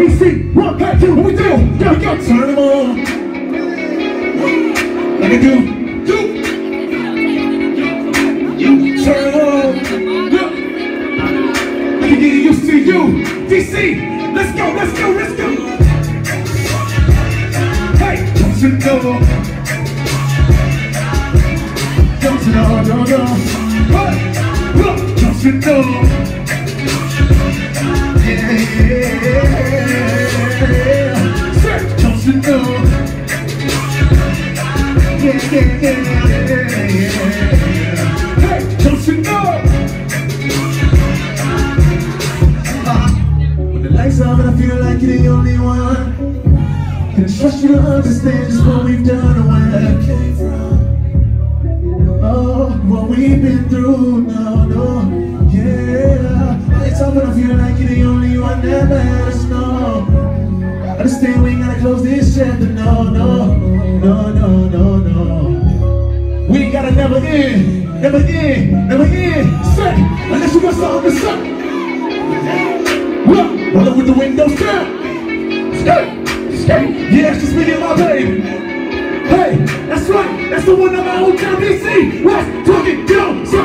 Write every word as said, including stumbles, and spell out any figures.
B C, one, hey, two, what we do? Go, go, turn them on. Like I do. Do. You turn them on. Yeah. I can get used to you. D C, let's go, let's go, let's go. Hey, don't you know? Don't you know, no, no. Hey, look, don't you know? Yeah, yeah, yeah. Sir, don't you know? Yeah, yeah, yeah, yeah. Hey, don't you know? Uh, when the lights are on, I feel like you're the only one. Can I trust you to understand just what we've done and where we came from? Oh, what we've been through, no, no, yeah. Lights up and I feel like you're the only one that matters, no. Understand we ain't gotta close this chapter, no, no, no, no, no, no. We ain't gotta never end, never end, never end, set, unless you got something to say. Roll up with the windows down, stay. Yeah, she's speaking my baby. Hey, that's right, that's the one of my old town D C. Let's talk it, go, so